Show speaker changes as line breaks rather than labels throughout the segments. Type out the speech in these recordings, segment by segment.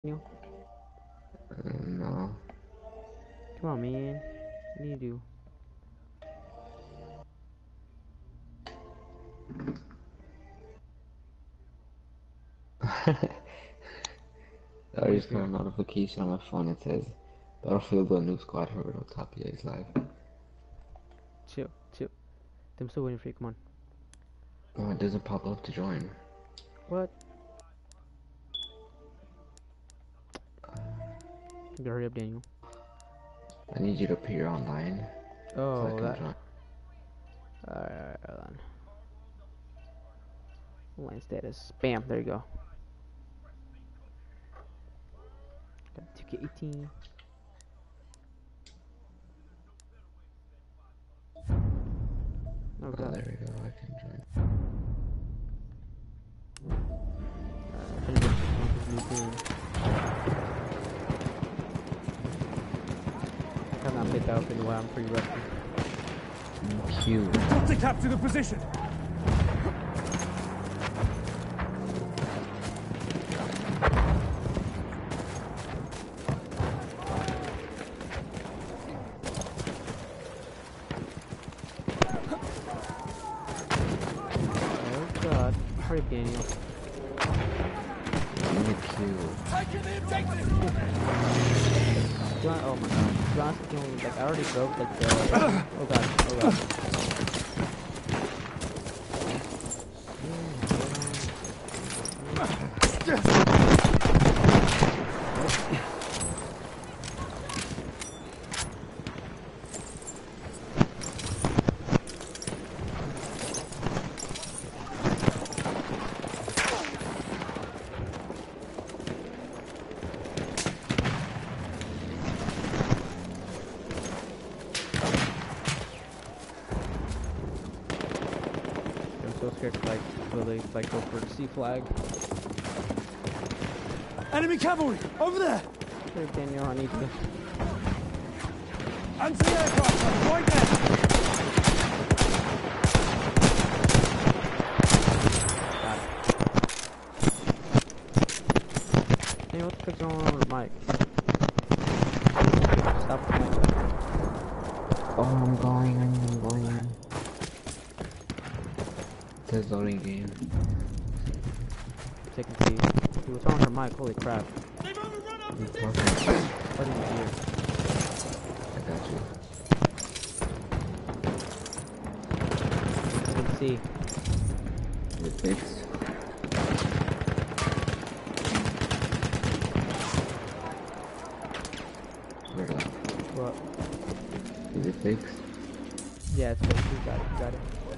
You?
No.
Come on, man. What do you do?
I
Wait
just
for
got
you.
a notification on my phone. It says Battlefield 1 new squad for Top is live.
Chill, chill. I'm still waiting for you. Come on.
Oh, it doesn't pop up to join.
What? You gotta hurry up, Daniel.
I need you to appear online so I
Oh,
can
that.
join.
Alright, hold on. Line status. Bam, there you go. Got 2K18. Oh,
Oh,
God.
there we go. I can join.
I'm gonna get this new team. I've not played Battlefield in a while. I'm pretty rusty.
Q.
Got to capture the position.
Oh, God. Hurry up, Daniel.
In the Q.
Taking the objective.
Oh, my God. To be honest with you, like, I already broke, like, the... Oh, God. Oh, God. I'm so scared to, like, really, like, go for the C flag.
Enemy cavalry over there.
Hey, Daniel, I need to...
Anti-aircraft right there.
Got it. Hey, what the fuck's going on with Mike? Stop the mic.
Oh, I'm going. It says loading game.
Taking C. Dude, what's wrong with her mic? Holy crap.
They've overrun our
I'm
position.
talking.
What did you hear?
I got you.
Taking C.
Is it fixed? Where the?
What?
Is it fixed?
Yeah, it's good. You got it. You got it.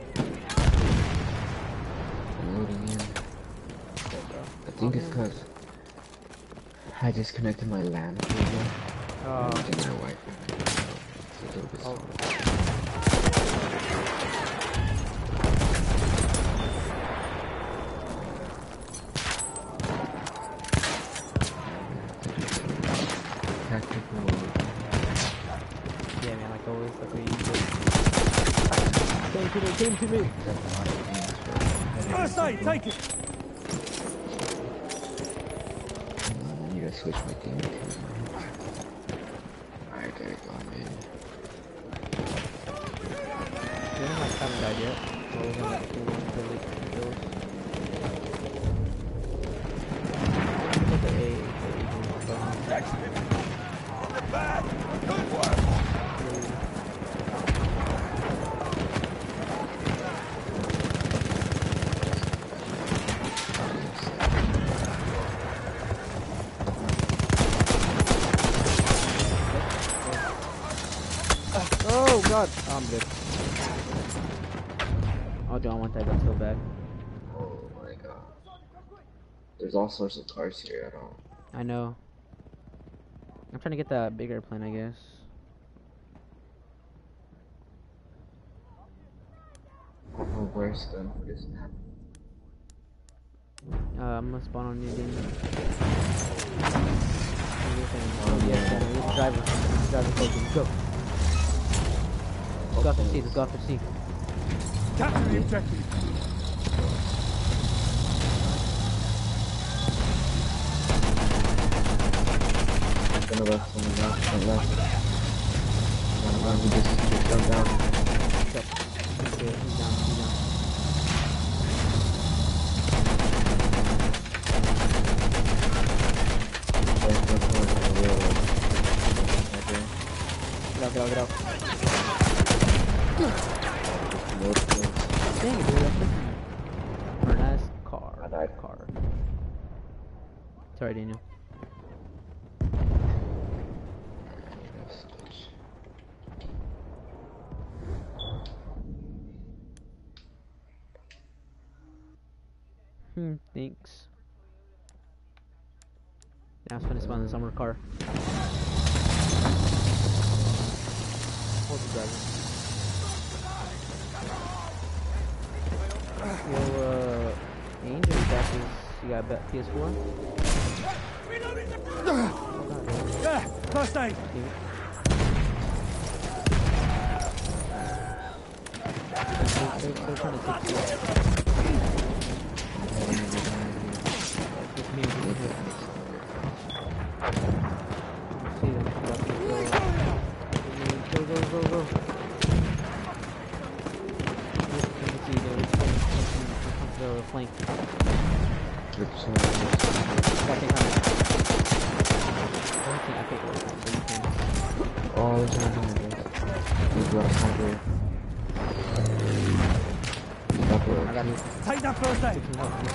I'm loading in.
There you go.
I think it's
man.
because I disconnected my LAN cable.
Oh.
To my Wi-Fi. So it's a little bit
Oh.
slow. Tactical.
Yeah, man, like always, like we usually... Came to me!
That's a lot of things for
First aid, take it.
I need to switch my team too. Alright, there you go, man.
We haven't died yet. So we're gonna like, do one for like kills. Put the A,
On the back. Good work.
Oh god! Oh, I'm good. Oh, don't want that gun so bad.
Oh my god. There's all sorts of cars here, I don't.
I know. I'm trying to get that bigger plane, I guess.
Oh, where's gun for this map?
I'm gonna spawn on you, dude. Oh, yeah, no, driver focus, go. Let's go after C, let's go after C.
Capture the objective.
On the left, on the left, on the left. He just jumped down.
Yep. He's good. He's down. He's down. Get out, get out, get out. Dang it, dude. That's freaking Ernest car.
I died.
Car. Sorry, Daniel. Thanks. Now it's gonna spawn in the summer car. Hold the driver. Yo, Angel back is, you got a PS4?
Yeah, first aid.
They're trying to take you out. Just me. See them come up. Go. You can see they're come to the flank. Got thing coming. I think it was one, but you can.
Oh, there's another one. He's left side.
I got you.
Take that first aid.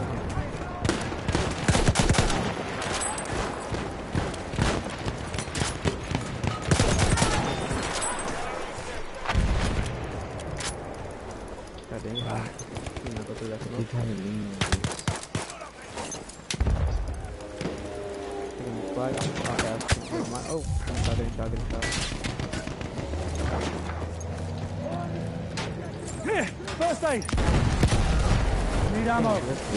God dang it. You know, go through that smoke.
Keep trying to lean on this.
Flag. Oh, shot.
Here, first aid. Need ammo.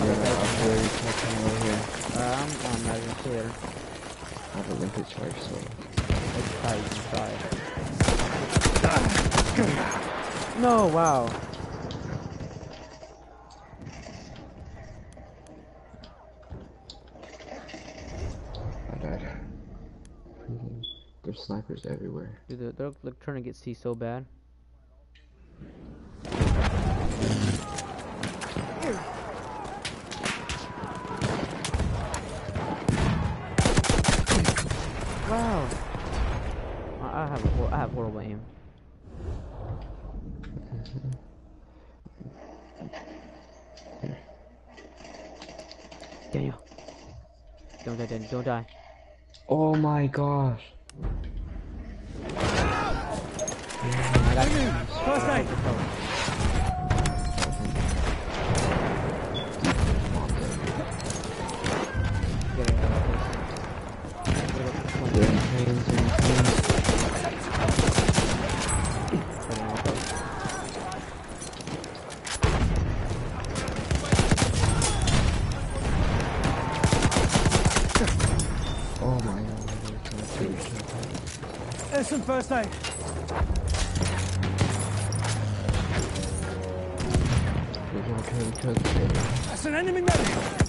I'm not even clear.
I have a limpet charge, so.
Let's try. No, wow.
I died. There's snipers everywhere.
Dude, they're trying to get C so bad. Wow. I have horrible aim. Daniel. Don't die, Daniel. Don't die.
Oh my gosh.
I got you.
First aid.
They're in trains, they're in trains. Oh my god,
There's some first aid. That's an enemy medic.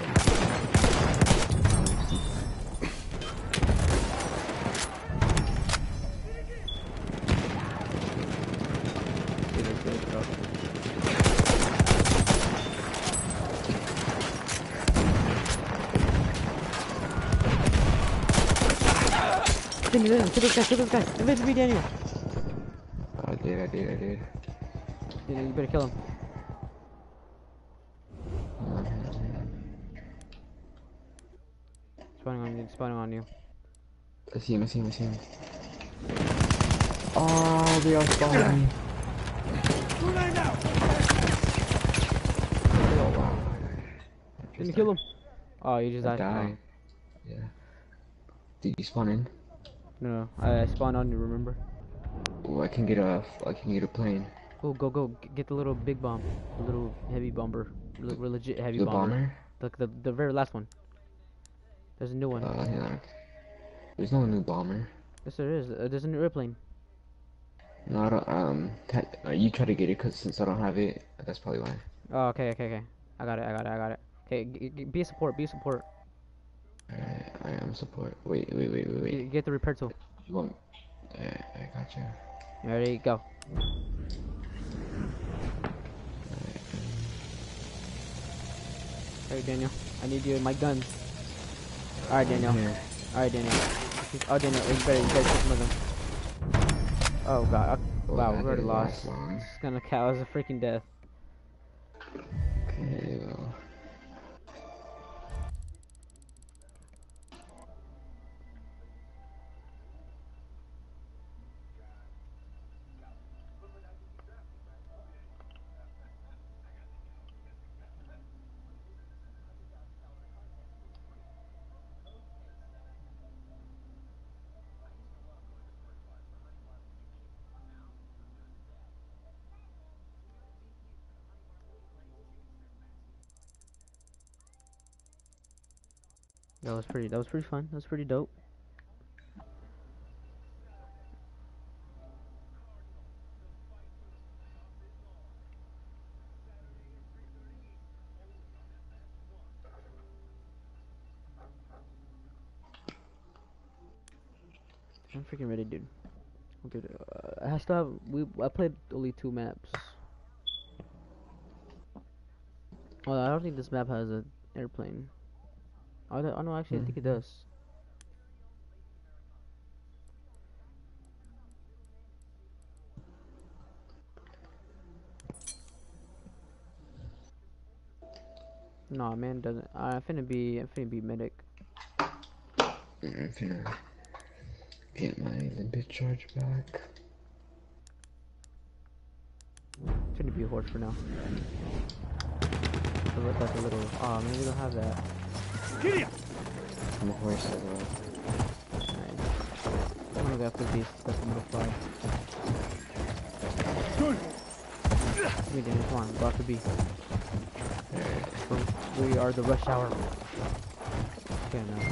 Daniel, kill this guy. Invade me, Daniel.
I did.
Daniel, you better kill him. Spawning on you.
I see him. Oh, they are spawning me.
Grenade out.
Oh wow.
Didn't you kill him? Oh, you just
I
died.
died. Yeah. Did you spawn in?
No, I spawned on you, remember?
Oh, I can get a plane.
Oh, go. Get the little big bomb. The little heavy bomber. Legit heavy
The
bomber.
bomber?
The very last one. There's a new one.
Yeah. There's no new bomber.
Yes, there is. There's a new airplane.
No, I don't, you try to get it, cause since I don't have it, that's probably why.
Oh, okay. I got it. Okay, be a support.
Alright, I am support. Wait.
Get the repair tool.
You want? I got you.
You ready? Go. Alright, Daniel. I need you in my guns. Alright, Daniel.
Here.
Alright, Daniel. Oh, Daniel, you better take some of them. Oh, God. Wow, we already lost. It's gonna count as a freaking death.
Okay, well.
That was pretty fun. That was pretty dope. I'm freaking ready, dude. Okay, I still have. I played only 2 maps. Well, I don't think this map has an airplane. Oh no, actually, I think it does. No, man, it doesn't. I'm finna be medic.
I'm finna get my limpet charge back.
I'm finna be a horse for now. It looks like a little. Oh, maybe we don't have that.
Gideon!
I'm a horse as well.
Alright. I'm gonna go after these stuff in the fly.
Good!
We didn't. Come on, go after B. We are the rush hour. Okay, now.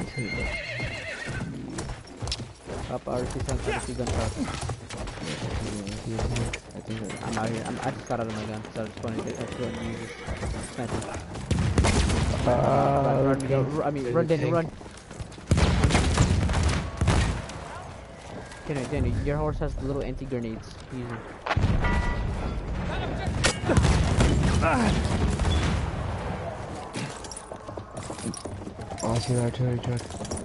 Up, RC sounds like a few gunshots. I'm out here. I just got out of my gun, so I just wanted to get to use this sniper. Run, Danny, run. Danny, your horse has the little anti-grenades. Use them.
Oh, I see the artillery truck.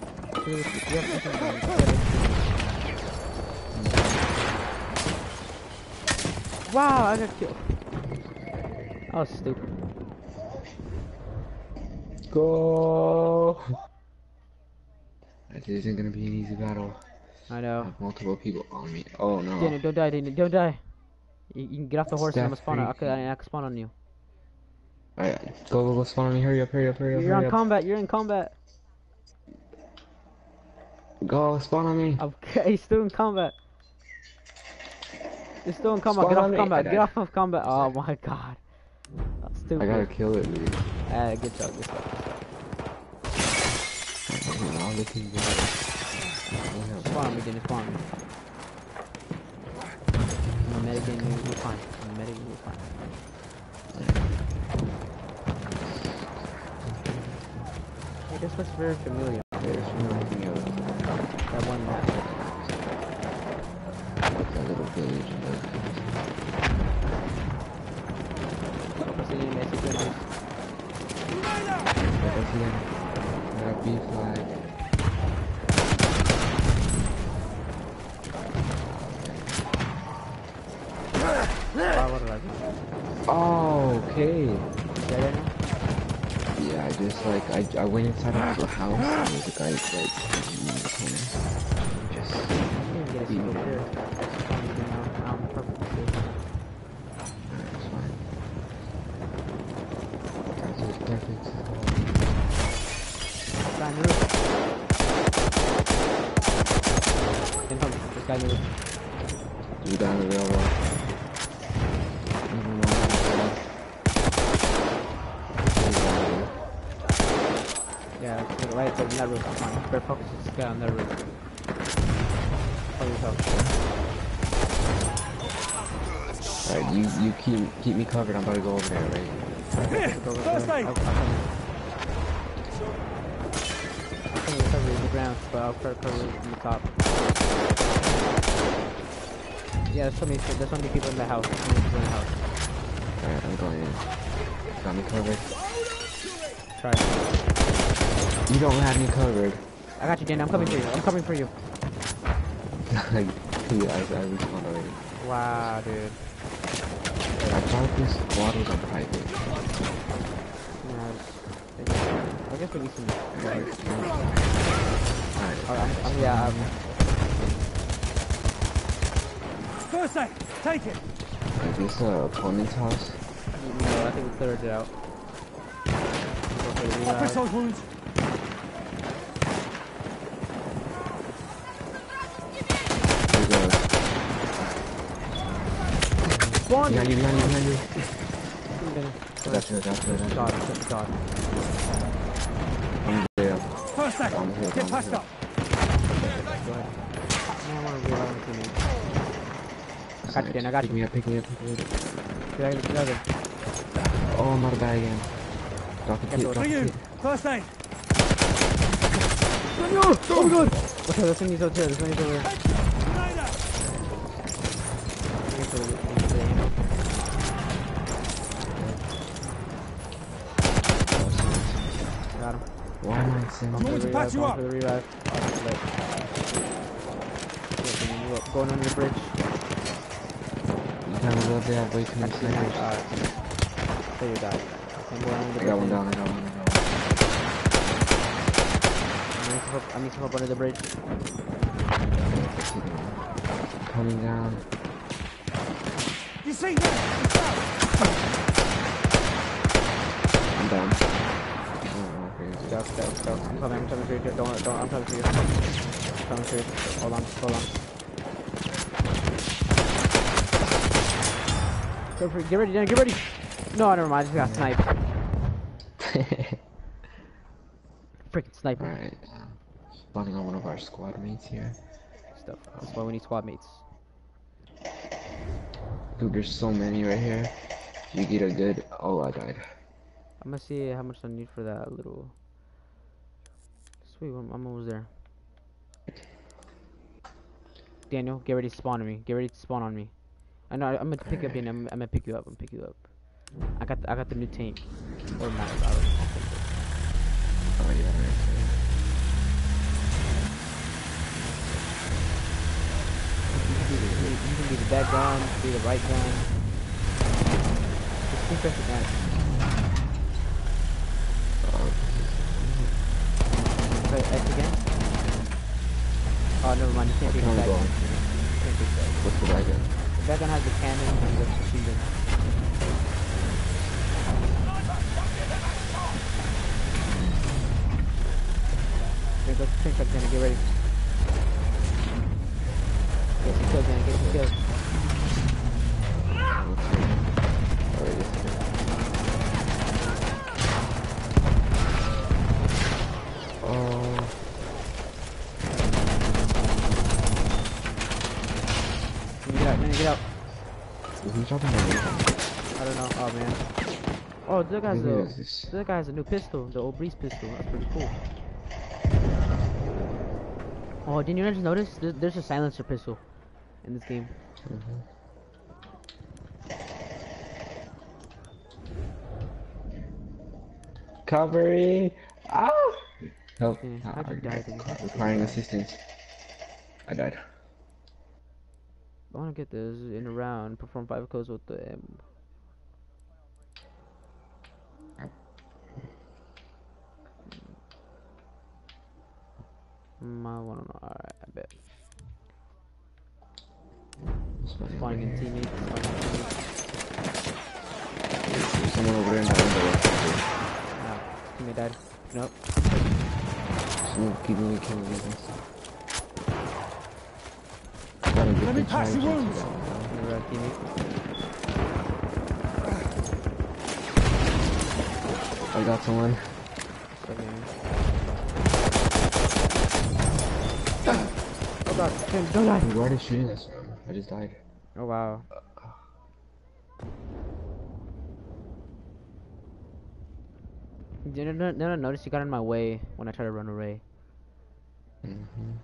Wow, I got killed. That was stupid.
Go! This isn't gonna be an easy battle.
I
I
know.
have multiple people on me. Oh no.
Danny, don't die, Danny, don't die. You can get off the horse and I'm gonna spawn. I
Steph,
can spawn on you.
Alright, go spawn on me. Hurry up.
You're on combat. You're in combat.
Go spawn on me.
Okay, he's still in combat. He's still in combat.
Spawn
Get
on
off
me.
combat. Get off of combat. Oh my god. That's stupid.
I gotta kill it, dude.
Good job.
I'll look at you.
Spawn on me, Danny. Spawn on me. I'm a medic and you're fine. I'm a medic and you're fine. Hey, this looks very familiar.
There's nothing else.
That one map.
That little village.
What's the name?
That B flag.
Wow, what did I do?
Oh, okay.
Is that it now?
Yeah, I just like I went inside of the house and there's a guy like in the corner. Just
I didn't get a single kill. I'm perfectly safe.
it's fine. Guys, it's perfect.
Guy in the roof. This guy in the roof.
You down the railroad.
Yeah, right there in that roof. Come on, better focus this guy on that roof. Hold yourself.
Alright, you keep me covered. I'm about to go over there, right?
Here! First aid!
I'll come. ground, but I'll try to cover it from the top. Yeah, there's so many people in the house. There's so many people in the house.
Alright, I'm going in. Got me covered.
Try it.
You don't have me covered.
I got you, Dan. I'm coming for you. I'm coming for you.
Like, dude, I respawned already.
Wow, dude.
I thought this squad was on private.
Yeah, I guess we need some.
Alright.
Yeah.
First aid. Take it.
Is this opponent's house?
No, I think we cleared it out. Go for the
I'll fix
revive.
those wounds.
Here we go.
Spawn!
Behind you.
God,
That's it.
God.
I'm there.
First aid.
I'm here,
Get
I'm
patched
here.
up.
Go ahead. I don't want to revive my teammates. I got you, Dan. I got
Pick
you.
me up.
Get out of there.
Oh, I'm out of bag again. Drop the kit, drop
For
the
you.
kit.
First aid.
Oh my god! Okay, this one needs over here. This one needs over here.
Grenade out.
Wait for the ammo. Got him.
Why am I saying
I'm going to patch you
Going
up.
for the revive. Going under the bridge.
You kind of love that way too many snipers.
So you died. I'm going under the
I got one
bridge.
down.
I need some help under the bridge.
Coming down.
You see that? It's out.
I'm down. Oh, okay.
Go. I'm coming for you. Don't, I'm coming for you. I'm coming for you. Hold on. Go for it. Get ready, Dan. Get ready. No, never mind. I just got sniped. Freaking sniper.
Alright. Spawning on one of our squad mates here.
Stuff. That's why we need squad mates.
Dude, there's so many right here. You get a good... Oh, I died.
I'm gonna see how much I need for that little. Sweet, I'm almost there. Daniel, get ready to spawn on me. Get ready to spawn on me. I know. I'm gonna pick you up, Daniel. I'm gonna pick you up. I got the new tank. Or not.
Oh, yeah, right.
You can be the bad gun, be the right gun. Just keep pressing that. Press X again. Oh, never mind. You can't take the
Okay,
bad
I'm
gun.
going.
You can't take that.
What's the right gun?
The bad gun has the cannon and the machine gun. Go to Pink Truck, Danny. Get ready. Get some kills, Danny. Get some kills.
Alright, this is it. Oh,
Get out.
who's dropping the roof?
I don't know. Oh man. Oh, this guy
Who is this?
has a new pistol, the old Breeze pistol. That's pretty cool. Oh, didn't you guys notice? There's a silencer pistol in this game.
Covering! Ah! Help.
Yeah, how'd you die, dude?
Requiring assistance. I died.
I want to get this in a round. Perform 5 codes with the I want to know. Alright, I bet. Spawning in teammates.
There's someone over there in that window.
Nah, teammate died. Nope.
Someone keeping me killing me. Gotta get
Let me
the
pass the
charge into
wounds.
that.
Another teammate.
I got someone.
Oh god, Tim, don't die.
Why are they shooting us from? I just died.
Oh wow. Didn't I notice you got in my way when I tried to run away?
Mm-hmm.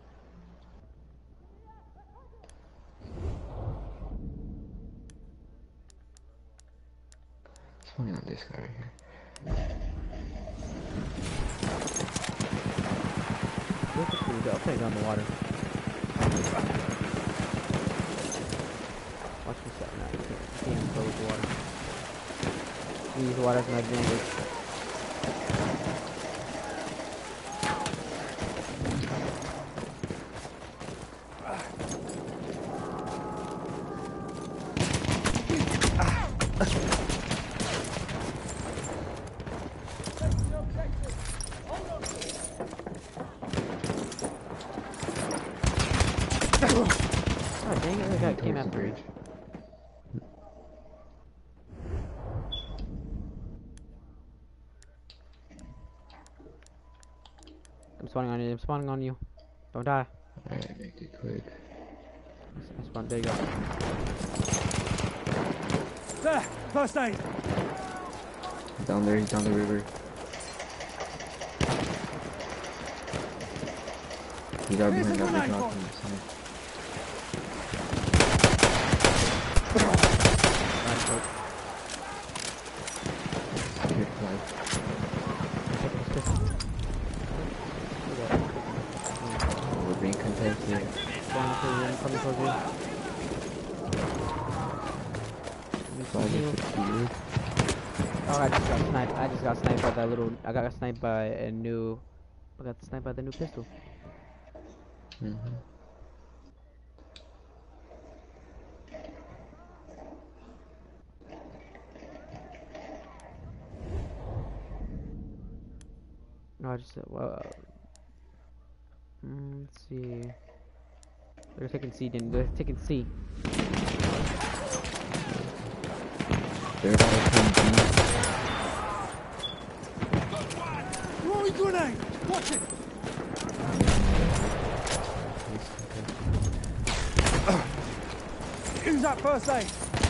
It's funny on this guy right here.
Look at you, I'll put it on the water. Watch this out now. You can't fill with the water. Use the water as my advantage. Oh dang it, the guy came
Towards the
after me.
bridge.
I'm spawning on you, I'm spawning on you. Don't die.
Alright, make it quick.
I spawned, there you go.
There! First aid!
He's down there, he's down the river. He's out
Here's
behind
a
that big
grenade
rock
bomb.
on the side.
Nice work.
Good flag. Oh, we're being contested.
Spawning for you, coming for you.
Flag is secured.
Oh, I just got sniped. I just got sniped by that little. I got sniped by a new. I got sniped by the new pistol.
Mm-hmm.
No, I just. Well, let's see. They're taking C, then they're taking C.
They're about to come deep.
Throwing grenade! Watch it! Use that first aid!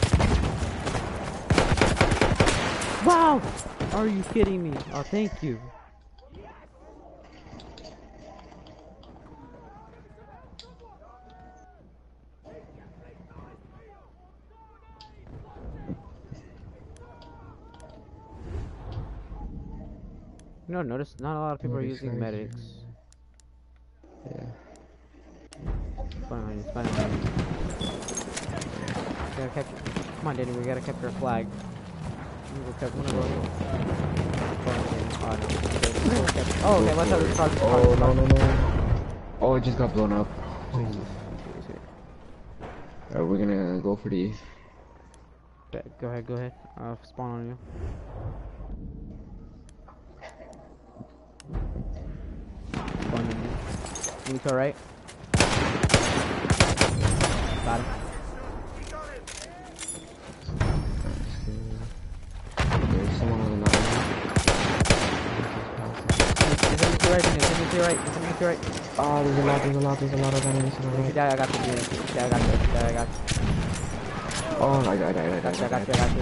Wow! Are you kidding me? Oh, thank you. You know, notice not a lot of people are using medics.
Yeah.
Spawning on you, spawning on you. Gotta capture. Come on, Danny, we gotta capture a flag. I'm gonna go capture one of those. Oh, okay, what's up? This car,
Oh, no, no, no. Oh, it just got blown up. Alright, we're gonna go for the...
Go ahead, go ahead. I'll spawn on you. Spawn on you. Move to our right. Got him.
There's someone on the mountain.
He's in to your right, he's in to your right, he's in to your right.
Oh, there's a lot of enemies on the right.
Yeah, I got you, dude. Yeah, I got you, yeah, I got you.
Oh, I died.
I got you.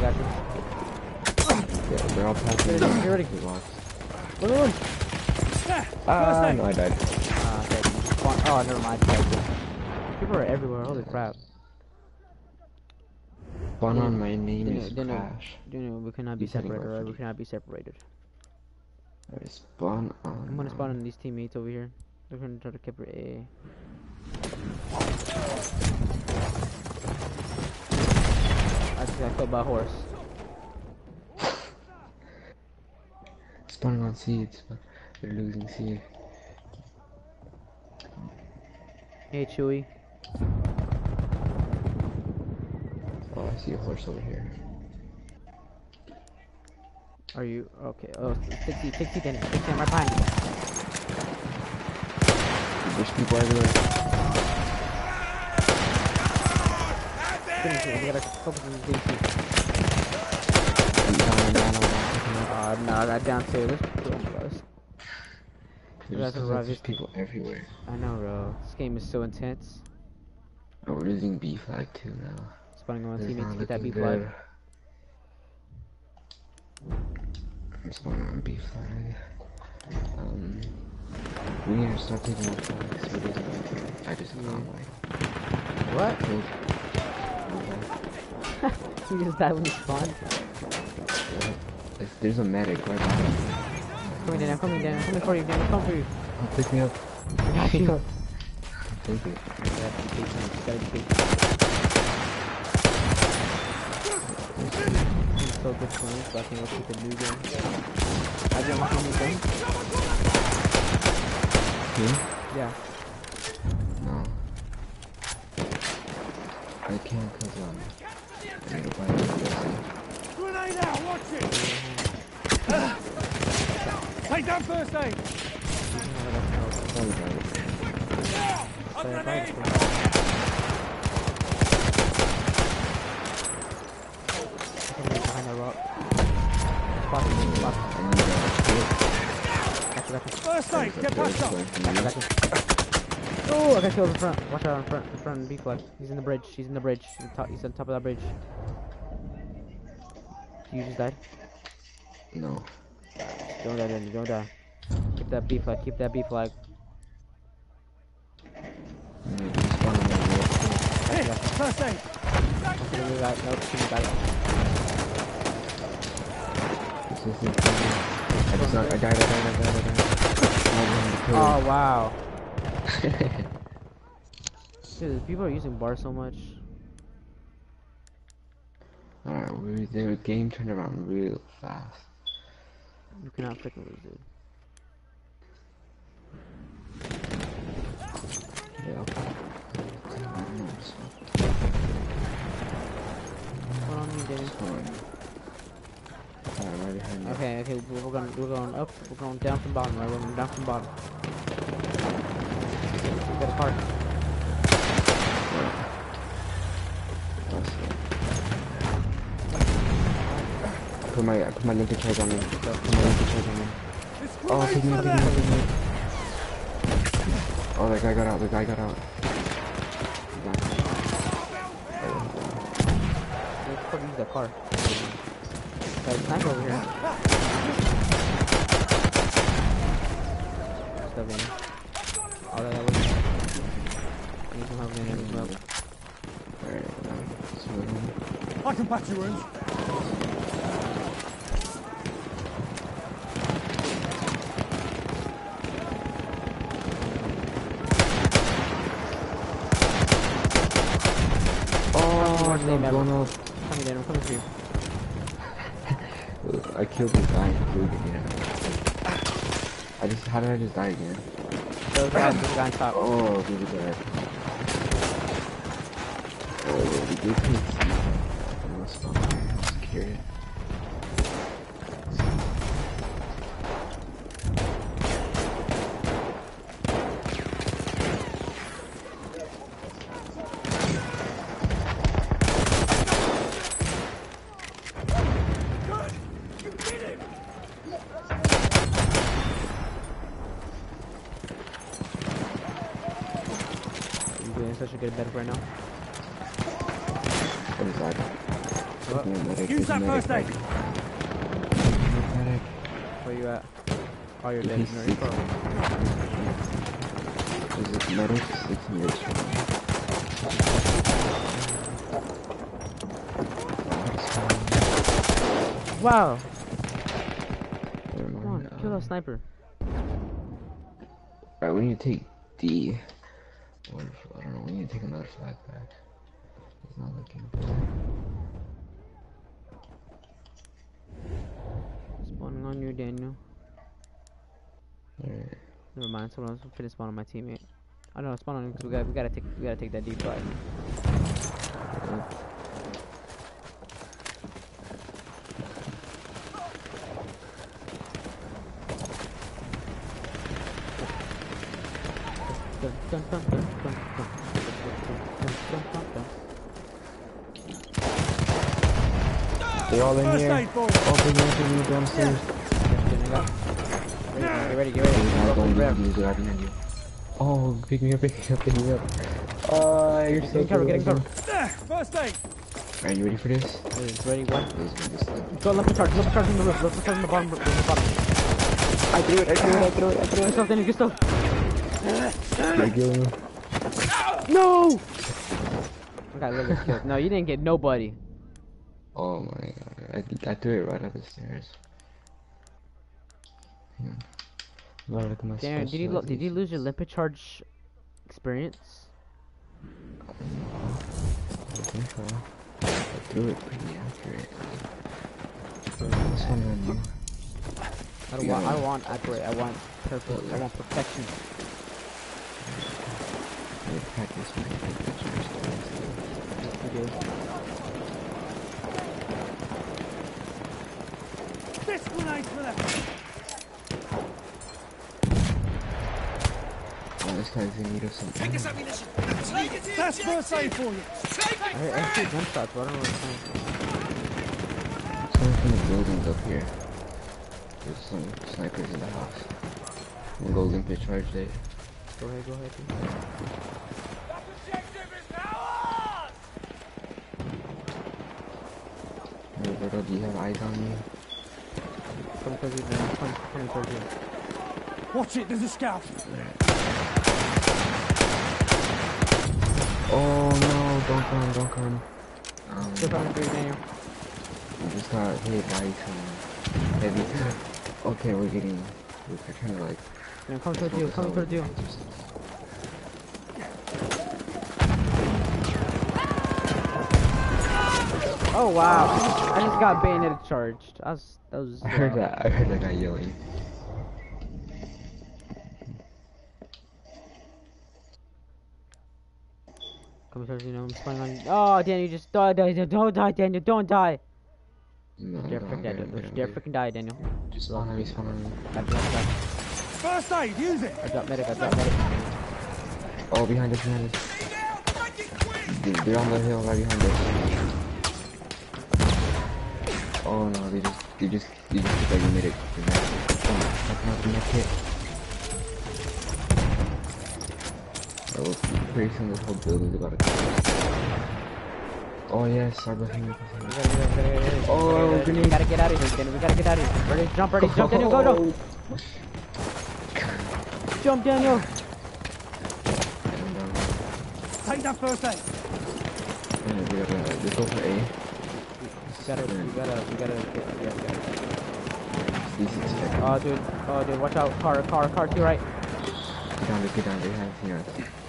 Yeah, they're all passing.
Get ready.
We lost.
Look.
There! First aid!
No, I died.
Okay. Oh, never mind. People are everywhere, holy crap.
Spawn on, my name is
Didn't
Crash.
we cannot be
He's heading
separated,
over
right?
to
We
me.
cannot be separated.
Alright, spawn on.
I'm gonna spawn on these teammates over here. They're gonna try to capture A. I just got killed by a horse.
Spawning on seeds, but they're losing seed.
Hey, Chewy.
Oh, I see a horse over here.
Are you okay? Oh, 60, then. 60, I'm right behind you.
There's people everywhere.
We gotta focus on these things. No, I got down too. There's people on us.
There's people everywhere.
I know, bro. This game is so intense.
Oh, we're losing B flag too now.
Spawning on
It's
teammates
not
to get that B
looking
flag.
good. I'm spawning on B flag. We need to start taking more shots. So it doesn't matter. I just found like
What?
killed.
You just died when you spawned.
There's a medic right behind me.
Coming down, coming down, coming for you, Dan, I'm coming for you.
Oh, pick me up.
I got you.
Thank you.
Gotta be patient, gotta be patient. I'm so good for me, so I can go keep a new gun. I didn't want a new gun.
Me?
Yeah.
No. I can't cause I need to buy a new
Grenade out, watch it! Take down first aid! A grenade!
Behind the rock. Spot him, spot him. Gotcha, gotcha.
First aid, get back up!
Gotcha. Oh, I got killed in front. Watch out in front, B flag. He's in the bridge, he's in the bridge. He's on top of that bridge. You just died?
No.
Don't die, Danny, don't die. Keep that B flag, keep that B flag.
Here, first aid!
Okay, we got, nope, we got it.
I died.
Oh, wow. Dude, people are using bars so much.
Alright, the game turned around real fast.
You cannot freaking lose, dude.
Yeah,
What on me, Danny?
right behind you.
Okay, we're going up, we're going down from bottom, right? We're going down from bottom. We got a car.
I put my linkage charge on him. Oh, pick me up. Oh, the guy got out.
Let's use that car. Got a sniper over here. Stuff in. All that was. Need some help, man. Need some help.
I can patch your wounds.
I'm blown up.
Coming down, I'm coming for you.
I killed this guy and killed again. How did I just die again?
There's a guy on top.
Oh, really bad. Oh, we did take I'm scared.
Such a good bed right now.
What is that?
What?
Use that first aid!
Medic.
Where you at? Oh, you're dead.
He's
No,
sick.
you're
Is it medic? 6 meters from
wow!
Never
Come on,
mind.
kill that sniper.
Alright, we need to take D. Wonderful. I don't know, we need to take another flag back. It's not looking good.
Spawning on you, Daniel.
Alright.
Never mind, someone else will finish spawn on my teammate. I don't know, spawn on him because we gotta take that deep flag.
They're all in
First
here.
aid, boys!
All big you downstairs.
Get ready, get ready.
Oh, pick me up. Oh, you're so
Get in cover.
There, first aid!
Are you ready for this?
Ready, what?
This is gonna be slow.
Go left charge on the roof, left charge on the bottom.
I I threw it.
Good stuff, Danny, good stuff.
You're killing him.
No! I got literally killed. No, you didn't get nobody.
Oh my god. I threw it right up the stairs. Yeah. Look at my
Darren, did you lose your limpet charge experience?
I think so. I threw it pretty accurate. This one on you.
I don't want accurate, I want perfect, I want perfection.
I practice my pictures.
You do.
This grenade for them.
Oh, this guy's in need of something.
Take his ammunition. Take it.
That's first aid for you.
Take it.
I see gunshots, but I don't know what
Someone from the buildings up here. There's some snipers in the house. I'm gonna go limpet charge it.
Go ahead.
Hey, Roberto, do you have eyes on me?
Come towards you, man. Come towards you.
Watch it, there's a scout.
Oh no, don't come.
Still coming for you, Daniel.
I just got hit by some heavy. Okay, we're trying to like.
Yeah, come towards you, come towards you. Oh wow, I just got bayoneted charged. That was.
I heard that guy yelling.
Come towards you, I'm playing on you. Oh, Daniel, you just die, don't die, Daniel, don't die.
No,
Dare freaking die, Daniel.
Just spawn on me.
Got.
First aid, use it.
I dropped medic.
Oh, behind us. They're on the hill right behind us. Oh no, they just took like a medic. Oh, pretty soon this whole building's about to collapse. Oh yes, I behind me. Oh, grenade.
We gotta get out of here, Daniel. We gotta get out of here. Ready, jump, Daniel, go. Jump, Daniel.
Take that first aid.
Let's go for A.
We gotta get. Oh dude, watch out. Car to your right.
Get down, they haven't seen us.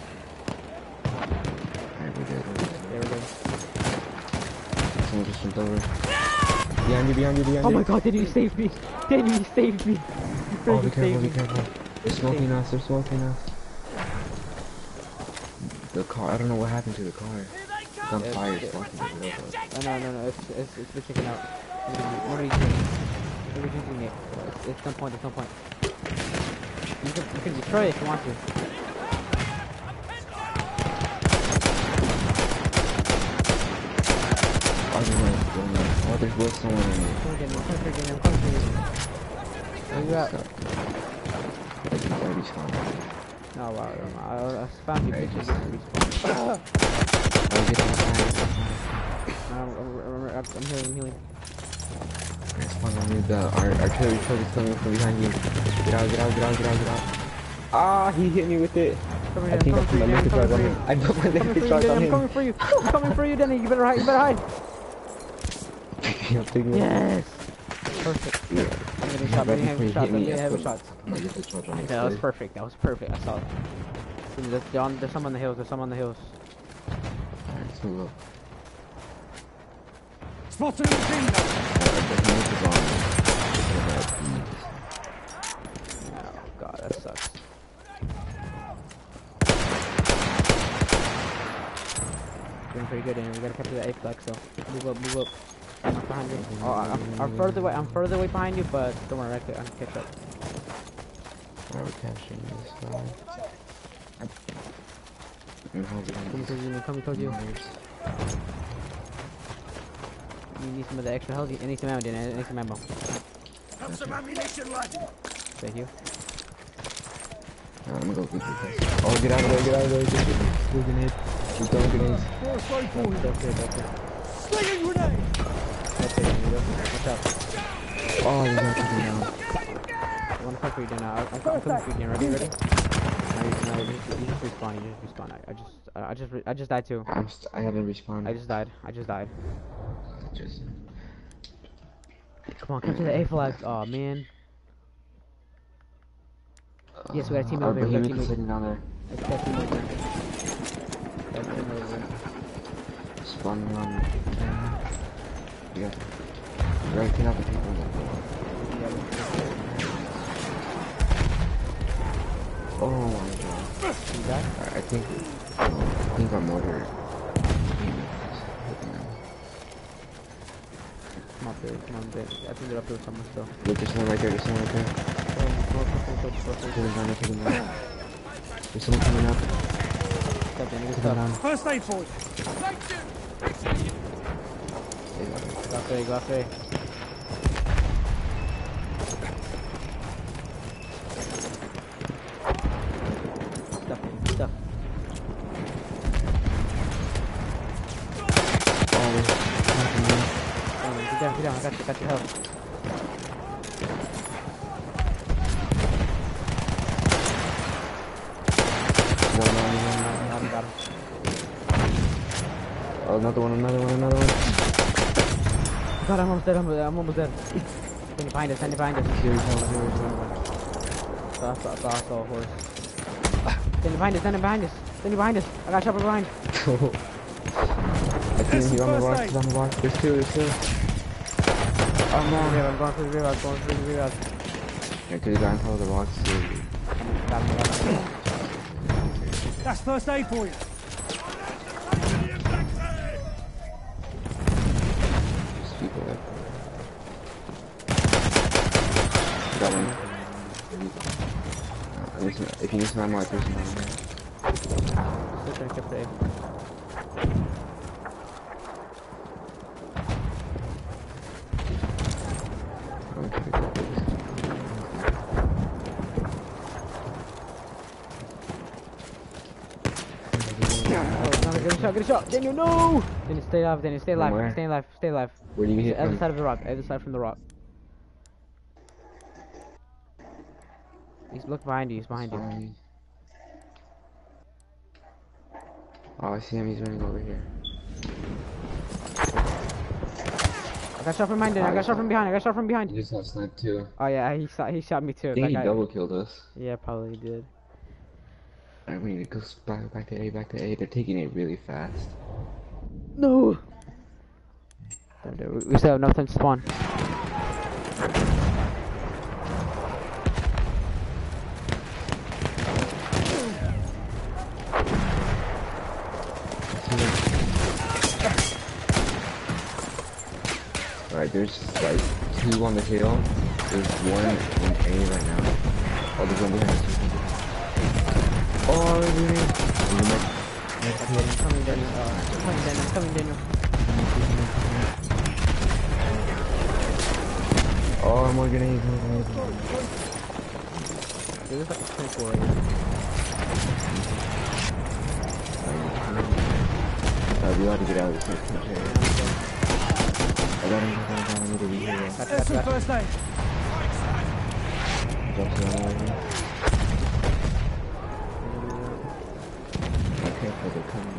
Alright, we're good.
There we go.
Someone just jumped over. Behind you.
Oh my god, Daniel, you saved me. Daniel, you saved me.
Oh, be careful. They're smoking us. The car, I don't know what happened to the car. It's on fire, it's walking the road.
No, it's been taken out. Nobody's using it. It's no point. You can destroy it if you want to.
Oh, there was someone in there.
I'm coming for you. Where you at?
I already spawned.
Oh wow, I found you.
Right,
Just
I'll get
I'm healing.
Spawn on you. The artillery truck is coming from behind you. Get out. Ah, he hit me with it. I think I put my limpet charge on him. I put my limpet charge on him.
I'm coming for you, Danny. You better hide. Yes. Perfect.
Yeah.
I'm getting shot. Heavy shots.
That
was perfect. I saw it. There's some on the hills.
Alright, let's move up.
Spotted in the field.
Oh god, that sucks. Doing pretty good, and we gotta capture that A-flex, so move up. I'm not behind you. Oh, I'm further away behind you, but don't worry, I can catch up.
Alright, we're capturing this guy.
Coming towards you. You need some of the extra health. I need some ammo, I need some ammo.
Have some ammunition, lad.
Thank you.
I'm gonna go get this. Oh, get out of there. Get grenade. He's throwing grenades.
First aid for you.
Okay.
Slinging grenade.
Okay, there you go. Watch out.
Oh, he's not taking down.
I wanna fight for you, Daniel. I'm coming for you again. Ready? No, you just respawn. You just respawn. I just died too.
I haven't respawned.
I just died.
Just.
Come on, come to the A flag. Oh man. Yes, we got a team over here. We got a team over
sitting down there.
Got a team over. Got a team over.
Spawning on. Yeah. Right, clean out the people. Oh my god.
You died?
I think I'm mortar.
Come on, babe. Come on, babe. I think they're up there somewhere still.
Look, there's someone right there. There's someone right there. Taking him down, taking him down. There's someone coming up.
Stop, Danny. Good
Taking him down.
stuff.
First aid for you.
Go off A. Stuff. Get down. I got your help. Got him.
Oh, another one.
God, I'm almost dead. Stand behind us.
Here we
Saw a horse. Stand behind us. I got chopper behind.
go. I see you on the rock. He's on the rock. There's two.
I'm going for the reroute.
Yeah, cause the guy on top of the rocks.
Got him.
That's first aid for you.
There's people there. Got one. If you need some ammo, I threw some ammo there.
Still trying to keep the A. Get a shot. Daniel, no! Daniel, stay alive. Stay alive.
Where do you hit
Other
from?
side of the rock. Other side from the rock. Look behind you. He's behind you.
Oh, I see him. He's running over here.
I got shot from behind. I got shot from behind.
He just got sniped too.
Oh yeah, he shot me too.
I think
That
he
guy-
double killed us.
Yeah, probably did.
Alright, we need to go back to A. They're taking it really fast.
No. We still have nothing to spawn.
Alright, there's like two on the hill. There's one in A right now. Oh, there's one behind us. Oh, really?
Coming, Daniel.
Oh, more grenades.
There's like 24
We ought to get out of this area. I got him. I need to be here.
That's some first aid.
Drop some ammo right here. Okay, they're coming.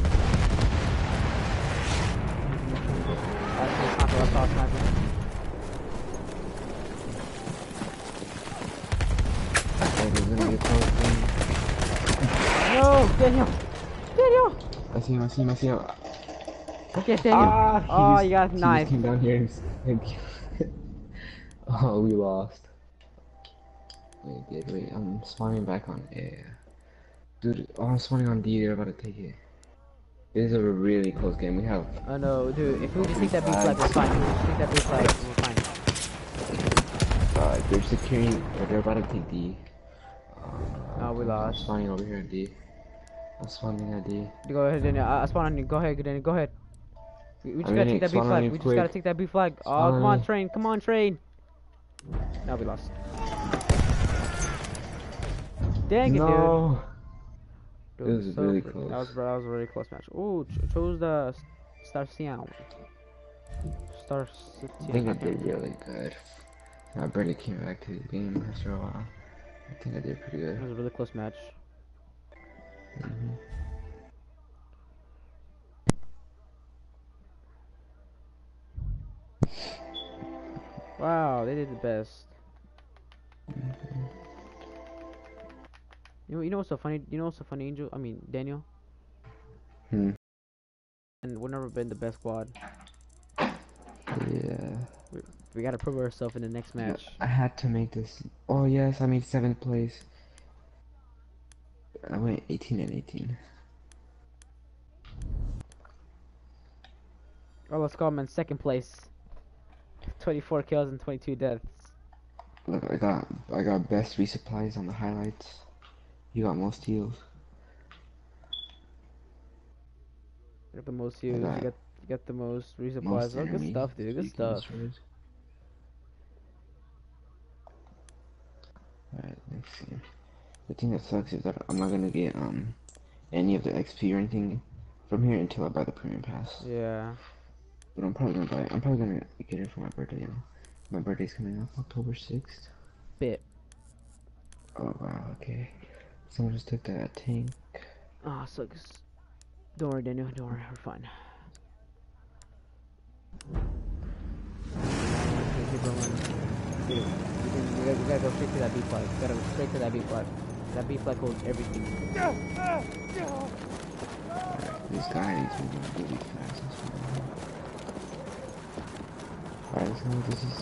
No, Daniel!
I see him.
Yes, Daniel! Oh, you got a
He
knife.
just came down here and oh, we lost. Wait, I'm spawning back on A. Dude, oh, I'm spawning on D, they're about to take it. This is a really close game, we have...
Oh no, dude, if we just take that B flag, we're fine. We're fine.
they're securing, they're about to take D.
No, we
I'm
lost.
spawning over here at D. I'm spawning at D.
Go ahead, Daniel. I spawn on you. Go ahead, Daniel. Go ahead. We just
I'm
gotta
gonna
take that B
spawn on
flag.
you
We just
quick.
gotta take that B flag. Oh,
Spawn
come
on
on,
me.
train. Come on, train. No, we lost. Dang it,
No!
dude.
It was
So
really
freaking-
close.
That was a really close match. Ooh, chose the Star Cyan. Star
I think I
Cyan.
did really good. I barely came back to the game after a while. I think I did pretty
It
good.
was a really close match. Wow, they did the best. You know what's so funny? You know what's so funny, Angel? I mean, Daniel.
Hmm.
And we've never been the best squad.
Yeah.
We gotta prove ourselves in the next match.
I had to make this. Oh yes, I made 7th place. I went 18 and 18.
Oh, let's go, man. Second place. 24 kills and 22 deaths.
Look, I got best resupplies on the highlights. You got most heals.
You got the most heals. You got the most resupplies.
Most
Oh, good
enemy.
stuff, dude. Good stuff.
Alright, let's see. The thing that sucks is that I'm not gonna get any of the XP or anything from here until I buy the premium pass.
Yeah.
But I'm probably gonna buy it. I'm probably gonna get it for my birthday, you know. My birthday's coming up October 6th.
Bit.
Oh wow, okay. Someone just took that tank.
Oh, sucks. Don't worry, Daniel. Don't worry. We're fine. Dude, we gotta go straight to that B flag. We gotta go straight to that B flag. That B flag holds everything.
This guy is moving really fast. Alright, so this is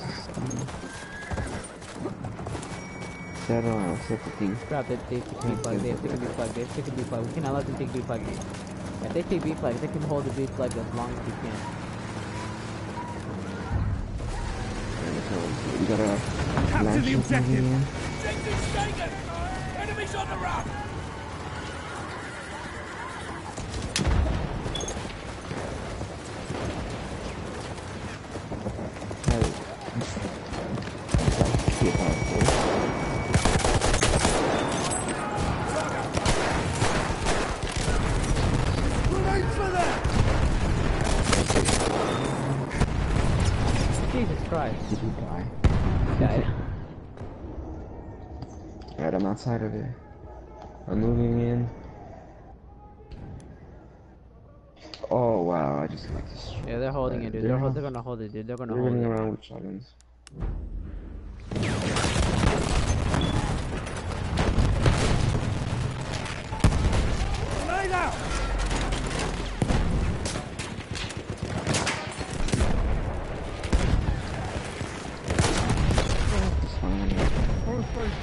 settle and set the thing.
Crap, they take B flag. They have taken B flag. They have taken B flag. We cannot let them take B flag. If they take B flag, they can hold the B flag as long as we can.
We gotta
Capture the objective.
Objective's taken! Enemies on the run!
Grenade for that!
Jesus Christ.
Did you die?
Died.
Alright, I'm outside of it. I'm moving in. Oh wow, I just got this.
Yeah, they're holding it, dude. They're gonna hold it, dude. They're gonna hold
Running
it.
around with shotguns.
Grenade out!
It's fine.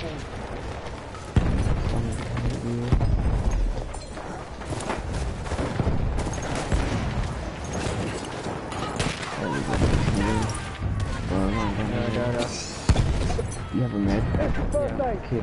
You have a med? Okay.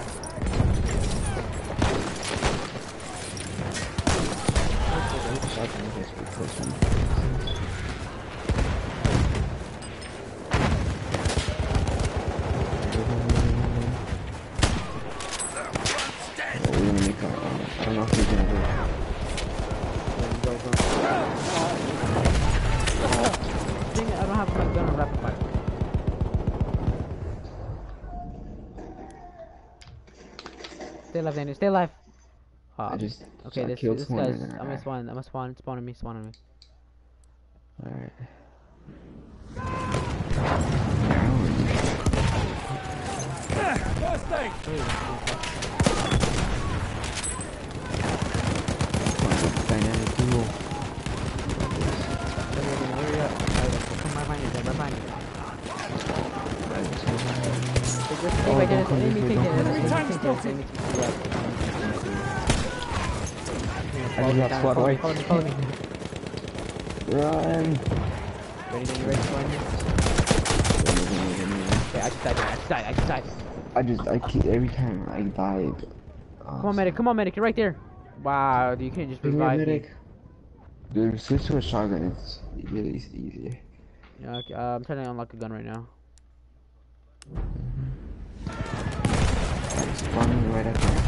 We're gonna make a, I don't know if we're gonna do
Dang it, I don't have my gun on rapid fire. Stay alive, Daniel. Stay alive.
I just
Okay, this
killed
guy's.
someone and
I'm
then
gonna spawn. I'm gonna spawn on me. Spawn on me.
Alright.
First aid!
Dynamic duel.
Hurry up. Come right behind you. Right behind you. Just stay right there. There's an enemy tank there. There's an enemy tank there. There's an enemy tank there.
I just got squad away.
Follow me. Follow me.
Run!
Ready? Then you ready to spawn here? Okay, I just died. I just died.
I keep, every time I died.
Come on, medic. Come on, medic. You're right there. Wow, dude, you can't just revive me.
Dude, switch to a shotgun. It's really easier.
Yeah, okay, I'm trying to unlock a gun right now.
Spawning right at the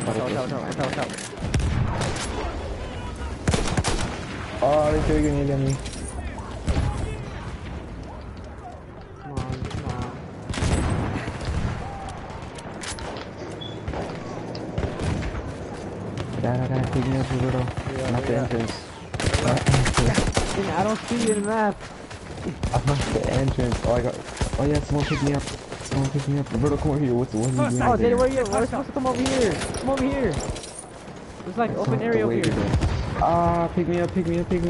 Watch out.
Oh, they threw a grenade at me.
Come on.
Dad, pick me up, Roberto. Not the entrance.
I don't see you in the map.
I'm not the entrance. Oh yeah, someone pick me up. Roberto, come over here. What are you doing
Oh,
there?
Daddy, where are you? We're supposed to come over here. Come over here. There's like open area over here.
Ah, pick me up.
I'm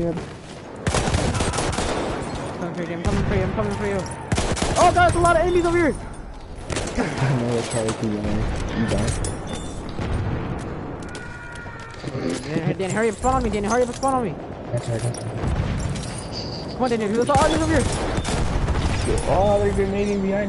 coming for you. Oh god, there's a lot of enemies over here.
I know that's probably too young. You died.
Danny, hurry up, spawn on me, Danny, spawn on me.
That's right.
Come on, Danny, there's all enemies over here.
Oh, they're grenading behind.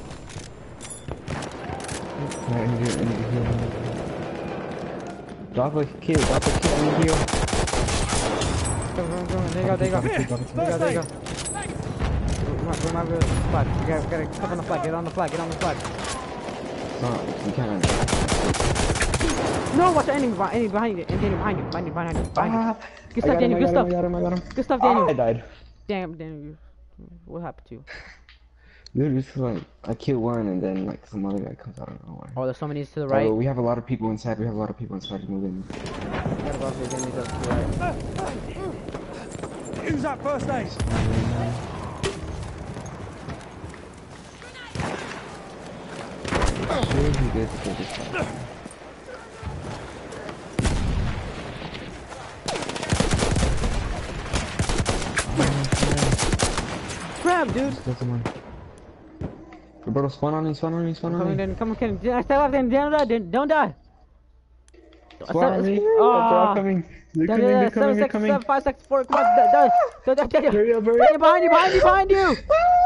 I need to heal. Drop a kill, I need heal.
Come, there you go. There you go. Bring my flag. You gotta click on the flag, get on the flag.
No, you can't.
No, watch the enemy behind you, and Danny behind you.
Ah,
Good stuff, Danny, good stuff.
I got him.
Good stuff, Danny.
I died.
Damn, Danny, what happened to you?
Dude, this is like, I kill one and then like some other guy comes out of nowhere.
Oh, there's so many to the right.
Oh, we have a lot of people inside. Move in.
Gotta go after the enemies up to the right.
Use that first aid.
Sure, he gets to this one.
Grab, dude.
There's someone. Roberto, spawn on me.
Come on, Danny, come on, Danny. I stay alive, Danny. Don't die.
Spawn on me.
Oh.
They're all coming. They're coming.
7, 5 seconds, 4, come on, die.
Hurry up.
Behind you.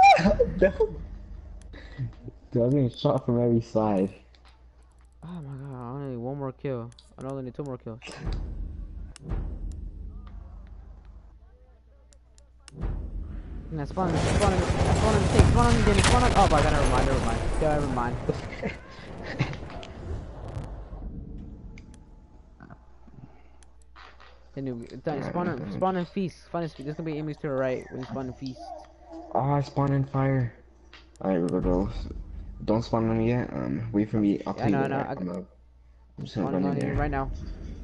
Dude, I'm getting shot from every side.
Oh my god, I only need one more kill. I only need 2 more kills. Nah, spawn on me, Danny, spawn on. Oh my god, never mind. Then spawn and feast. There's gonna be enemies to the right when you spawn and feast.
Oh, I spawned in fire. Alright, Roberto. Don't spawn on me yet. Wait for me. I'll tell you when I come up. I'm just gonna run in there.
Right now.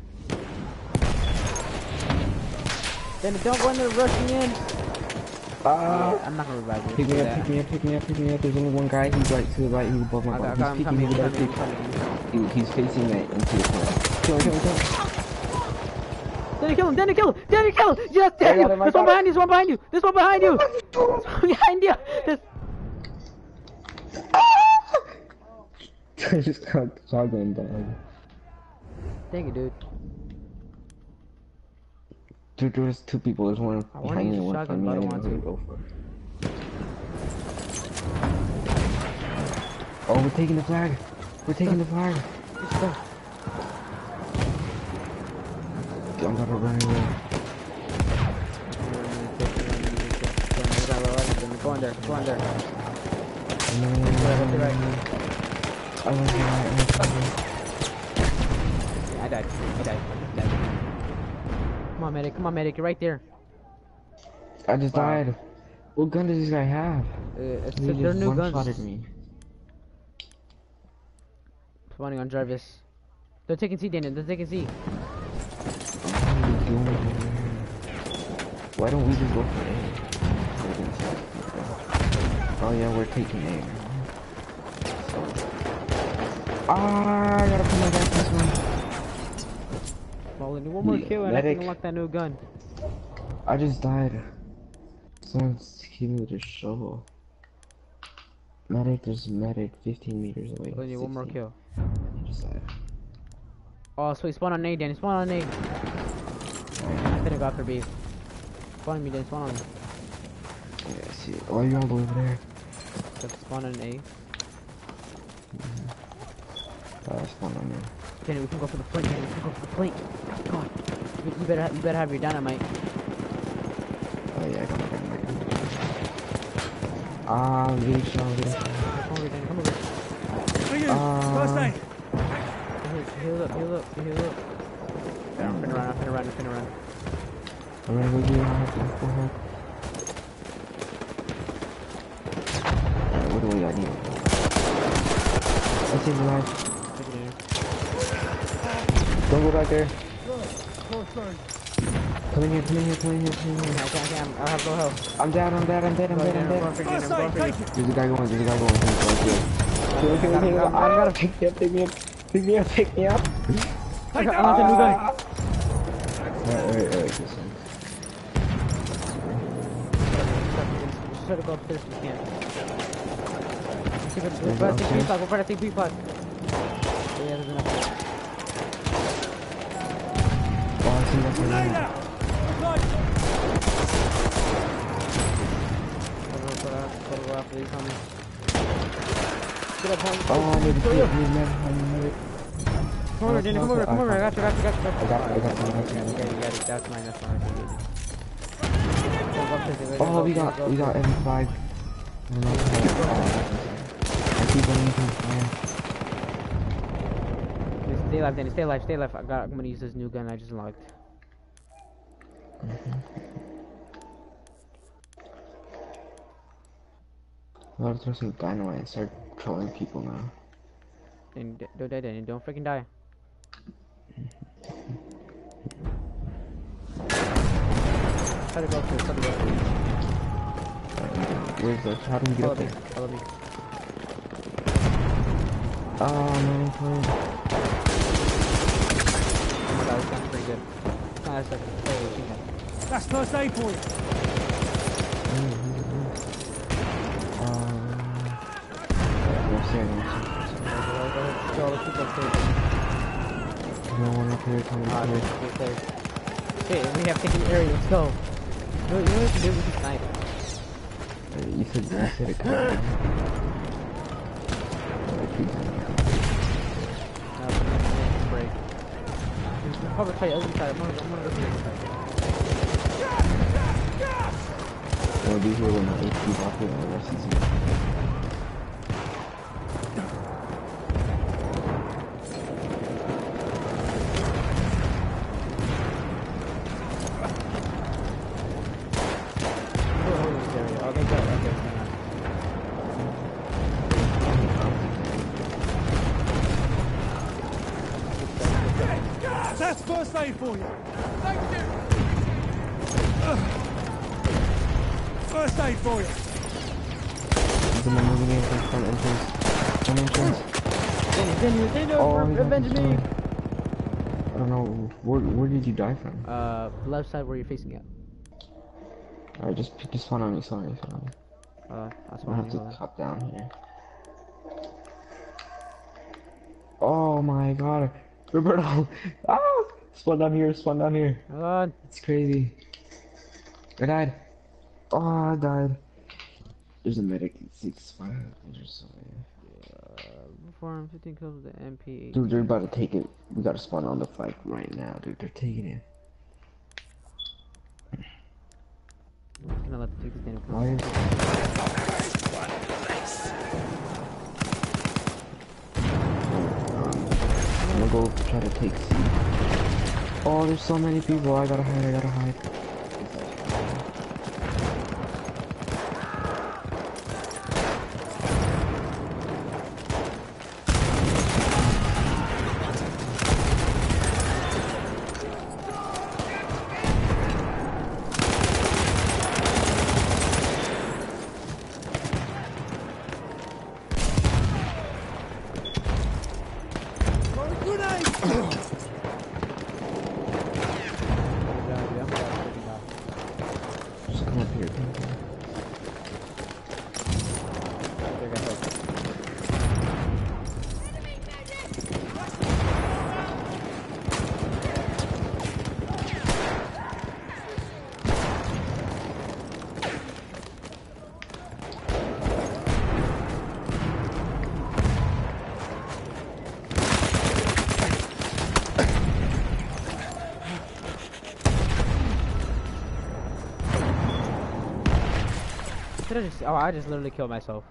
Then don't go in there rushing in. I'm not gonna revive you.
Pick me up. There's only one guy. He's like to the right. He's above my body. He's peeking. He's facing that into the corner. Kill him.
Danny, kill him! Yes, Danny! There's one behind you! There's one behind you!
I just got shotgun dog.
Thank you, dude.
Dude, there's 2 people. There's one behind me and one behind me. I didn't know who to go for. Oh, we're taking the flag. I'm gonna run away.
Go on there. I died. Come on, medic, you're right there.
I just died. What gun does this guy have?
They're new guns.
One-shotted me.
Spawning on Jarvis. They're taking C, Daniel.
Why don't we just go for A? Oh yeah, we're taking A. I gotta put my gas this one.
Well, one more kill and I can unlock that new gun.
I just died. Someone's hitting me with a shovel. There's medic 15 meters away.
I need one more kill.
I just died.
Oh, sweet. Spawn on A, Danny. I'm gonna go after B. Spawn on me, Danny. Spawn on me.
Yeah, I see it. Oh, you're all the way over there.
Spawn on A.
Spawn on me.
Danny, we can go for the flank, Danny. Come on. You better have your dynamite.
Oh yeah, I got my dynamite. I'm getting shot.
Come over, Danny.
For you, first aid.
Heal up, heal up, heal up. I'm finna run, I'm finna run, I'm finna run.
I'm gonna go get your help. Go help. Alright, what do we got here? Let's save your life. Don't go back there. Come in here, come in here, come in here, come in here.
I can't, I have no health.
I'm dead, I'm dead, I'm dead, I'm dead, I'm dead.
First aid, take it.
There's a guy going, there's a guy going. He's right here. I gotta pick me up, pick me up. Pick me up, pick me up.
Take
I'm
that.
not the new guy.
Alright, this one.
Just try to go upstairs if you can. Go for that TP pod. Yeah, there's enough.
Oh, I see that's
Grenade
right.
out. Right.
Go after these homies. Get up, homie.
Oh, I need to see it, I need it.
Come over, Danny, come over, come over. I got you.
I got it.
You got it. That's mine, that's mine.
Oh, we got M5. I keep running into his fire.
Stay alive, Danny, stay alive, stay alive. I'm gonna use this new gun I just unlocked.
I gotta throw some dynamite and start trolling people now.
Danny, don't die, Danny, don't freaking die. Try to go upstairs, try to go upstairs.
Where's the, how do we get up there?
Follow me.
Oh, man,
Oh my god, this gun's pretty good. It's not a second. Oh, machine gun.
That's first aid for you.
Go, let's keep upstairs.
No one up here coming
Ah,
to me.
upstairs. Okay, we have taken the area, let's go. You know what we can do? We can snipe.
You said it could.
Break. I'll probably try the other side. I'm gonna go to the other side.
I'll be here when the HP's off here and the rest is here.
That's first aid for you.
Thank you.
First aid for you.
Someone moving in from front entrance. Front entrance.
Daniel,
Oh,
revenge me!
I don't know. Where did you die from?
Left side where you're facing it.
Alright, just spawn on me. Sorry.
That's
I have to cut down here. Oh my god. Roberto! Ah! Spawn down here,
God.
It's crazy. I died. Oh, I died. There's a medic at 6-5.
Perform 15 kills with the MP.
Dude, they're about to take it. We gotta spawn on the fight right now, dude. They're taking it.
I'm gonna let them take this damn
Why is I'm gonna go try to take C. Oh, there's so many people. I gotta hide. Just come up here.
I just literally killed myself.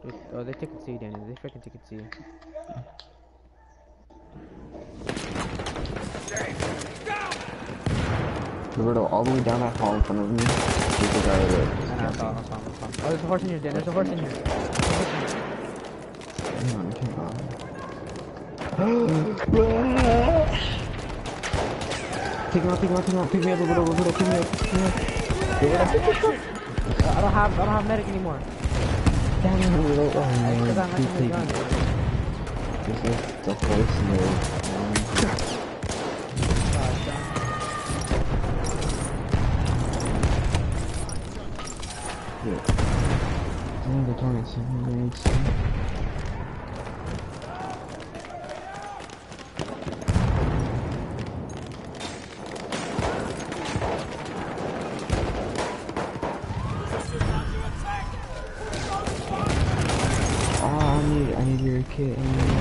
Oh, they take it to you, Danny. They freaking take it to you.
Roberto, all the way down that hall in front of me. There's a guy there.
I saw. Oh, there's a horse in here, Dan. There's a horse in here.
Hang on. Take him out. Pick me up, Roberto, pick me up.
I don't have medic anymore.
Damn it, Roberto. Oh
Because I'm
man,
not
please
gun.
take me. This is the horse mode. Yeah. Oh, the target's I need your kit.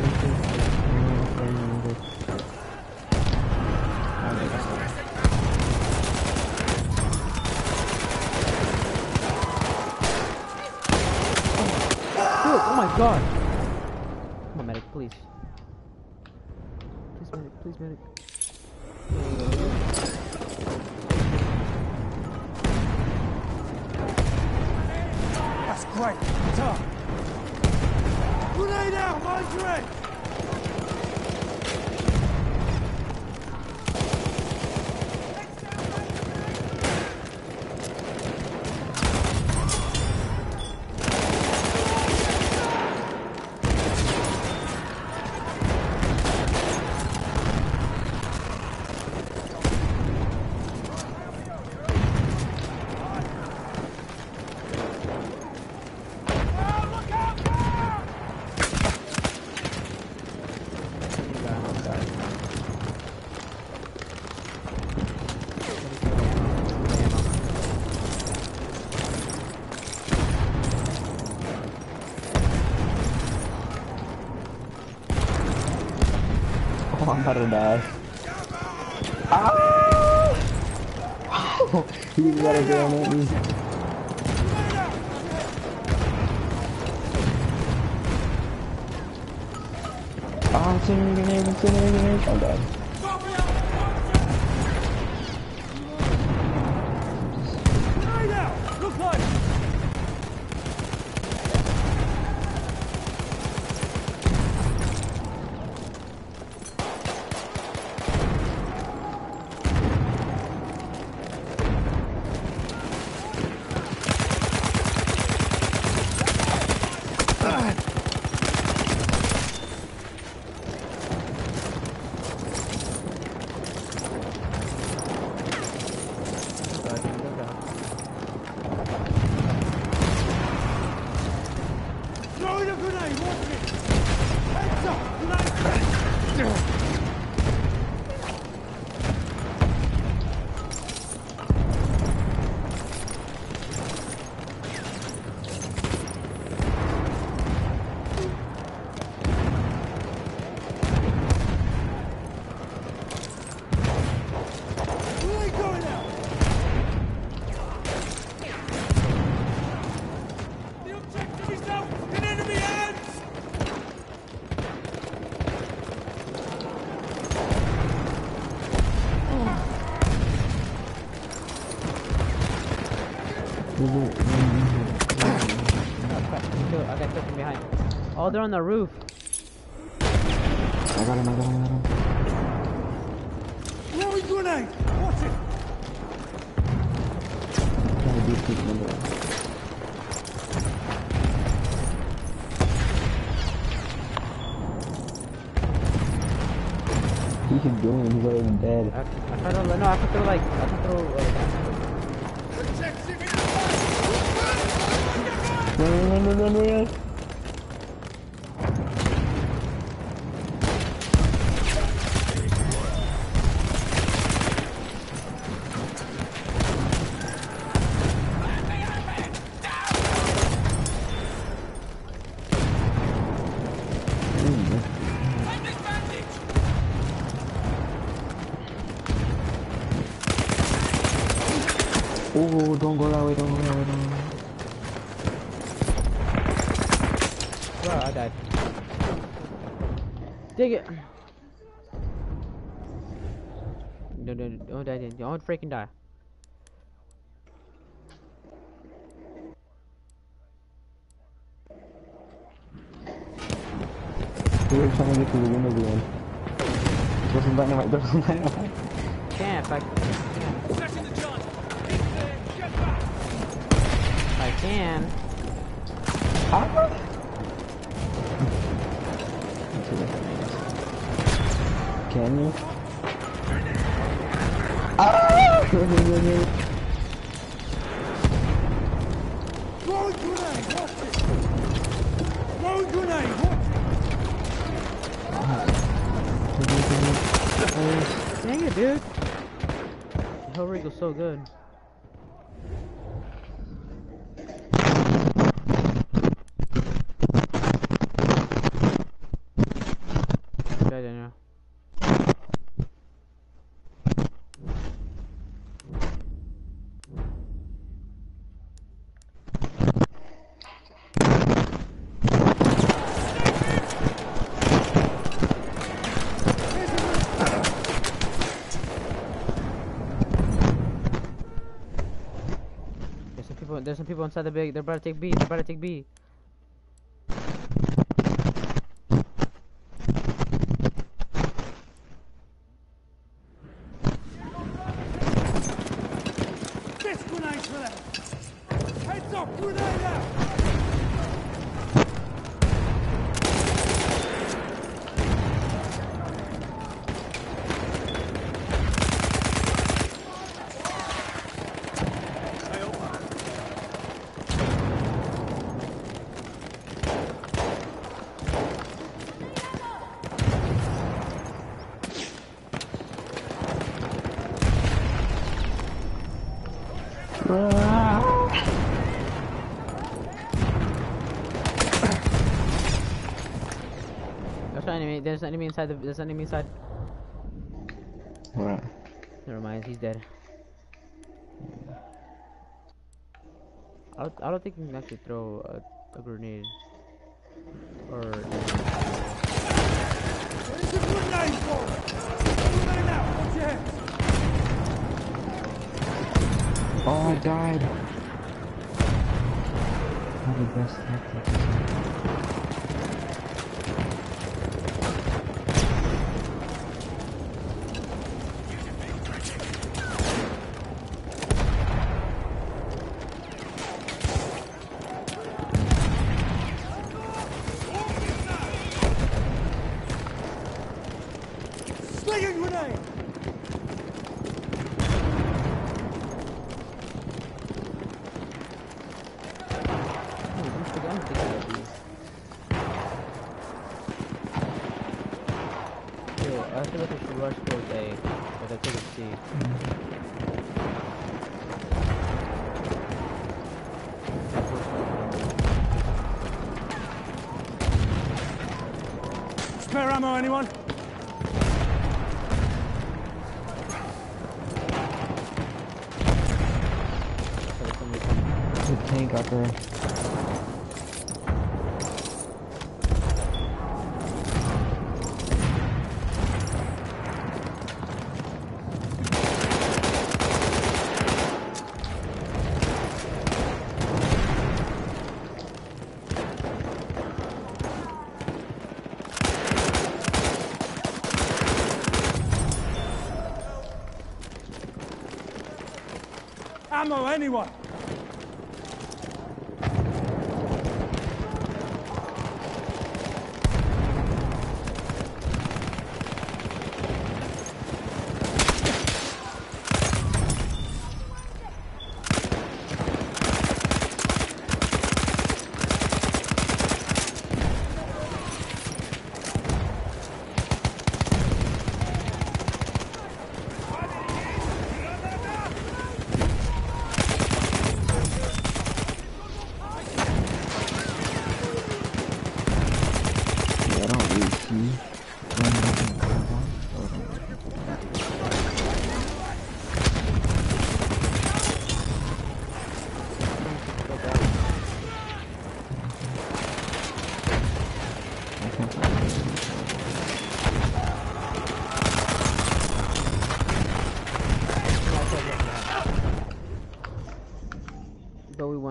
Oh my god! Come on, medic, please. Please, medic.
That's great. Tough. Grenade out, mind your head.
Oh, I'm about to die. Ah! Wow! He's got a gun at me. Oh, I'm sending a grenade. I'm dead.
Grenade out. Look like. Throwing a grenade, watch it! Heads up, grenade! Grenade going out!
The objective is now in enemy hands!
I got killed from behind. Oh, they're on the roof.
I got him.
Throwing grenade! Watch it!
Trying to beat people in there. He's doing, he's already dead.
I can throw
Protective in the back!
Run.
Take this bandage!
Oh, don't go that way.
Bro, I died. Dig it. No, don't die. Don't freaking die.
We're trying to get to the window again. There's some dynamite. There's some dynamite.
Can't if I can.
Setting the charge. Keep clear. Get back.
If I can.
Can you? Ah!
Throwing grenade, watch it! Throwing grenade, watch it!
Dang it, dude. Hellriegle's so good. Died now. There's some people inside the big. They're about to take B. They're about to take B.
This grenade for them! Heads up, grenade out!
There's an enemy. There's an enemy inside the. There's an enemy inside.
Alright.
Never mind. He's dead. I don't think you can actually throw a grenade. Or.
There's a grenade for it! Grenade out, watch your head!
Oh, I died. Not the best tactic.
Slinging grenade!
I feel like I should rush towards A, but I took it C.
Spare ammo, anyone?
There's a tank out there.
Ammo, anyone?
I don't really see when I can come on.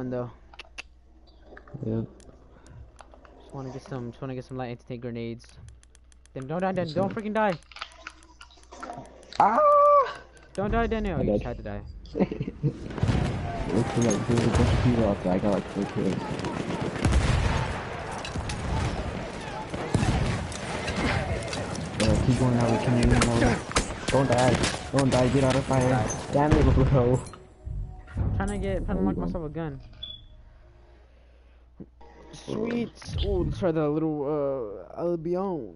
fun though.
Yep.
Just wanna get some light anti-tank grenades. Then don't die, then don't freaking die.
Ah!
Don't die, Daniel.
I
You just
died.
had to die.
Looks like there's a bunch of people out there. I got like 4 kills. Keep going out with me. Don't die. Don't die. Get out of fire. Damn it, bro.
Trying to unlock myself a gun. Sweet. Oh, let's try the little Albion.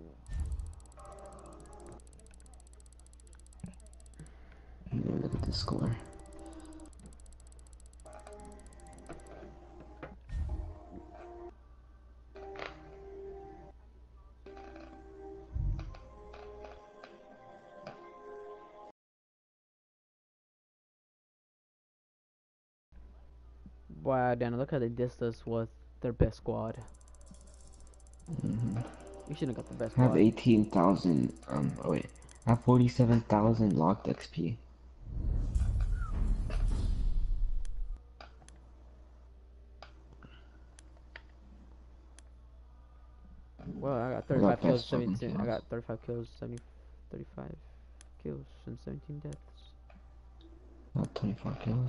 Look at this score.
Wow, Daniel, look how they dissed us with their best squad. We shouldn't have got the best
I have
squad.
18,000. Oh wait. I have 47,000 locked XP.
Well, I got
I got
35 kills,
best weapon
17. I
kills.
got 35 kills, 35 kills, and 17 deaths.
Got 24 kills.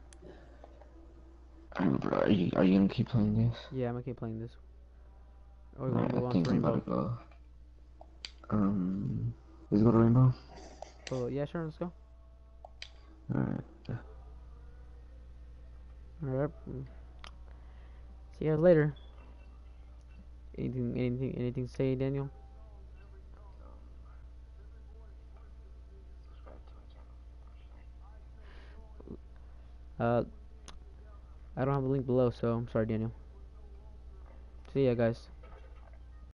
Are you gonna keep playing this?
Yeah, I'm gonna keep playing this. Or we're
Alright,
gonna move
I
on
think
to
I'm about
Rainbow.
to go. Let's go to Rainbow.
Oh, yeah, sure, let's go.
Alright.
Alright. See you guys later. Anything to say, Daniel? I don't have the link below, so I'm sorry, Daniel. See ya, guys.